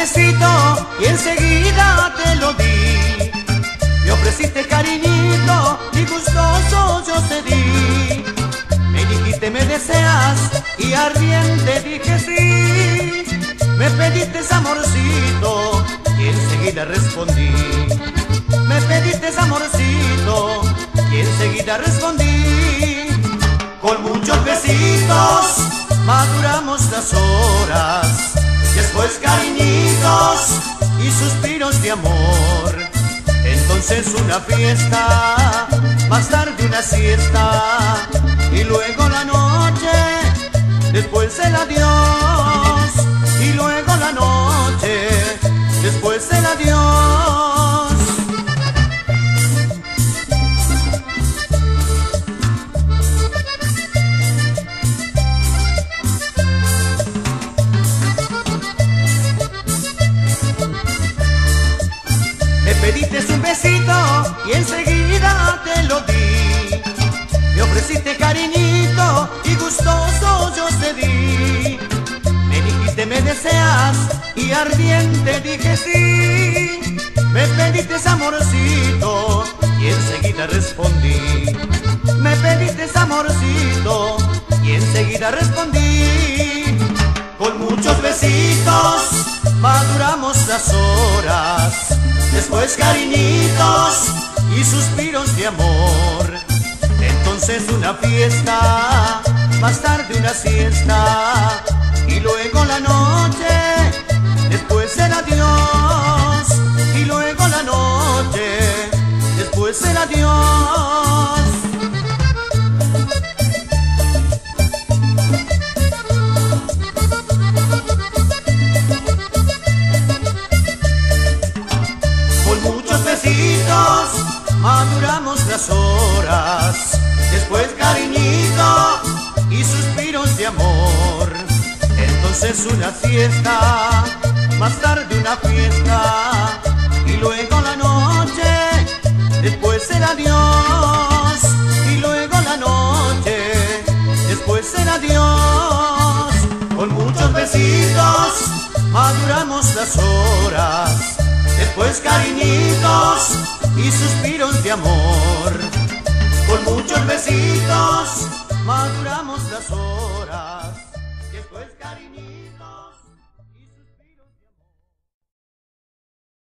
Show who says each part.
Speaker 1: besito y enseguida te lo di. Me ofreciste cariñito y gustoso yo te di. Me dijiste me deseas y ardiente dije sí. Me pediste amorcito y enseguida respondí. Me pediste amorcito y enseguida respondí. Con muchos besitos maduramos las horas, después cariñitos y suspiros de amor. Entonces una fiesta, más tarde una siesta y luego la noche, después el adiós. Y luego la noche, después el adiós. Me pediste un besito y enseguida te lo di. Me ofreciste cariñito y gustoso yo te di. Me dijiste me deseas y ardiente dije sí. Me pediste amorcito y enseguida respondí. Me pediste amorcito y enseguida respondí. Con muchos besitos maduramos las horas, después cariñitos y suspiros de amor. Entonces una fiesta, más tarde una siesta y luego la noche, después el adiós. Y luego la noche, después el adiós. Con muchos besitos maduramos las horas, después cariñito y suspiros de amor. Entonces una fiesta, más tarde una fiesta y luego la noche, después el adiós. Y luego la noche, después el adiós. Con muchos besitos maduramos las horas, después cariñitos y suspiros de amor. Con muchos besitos maduramos las horas.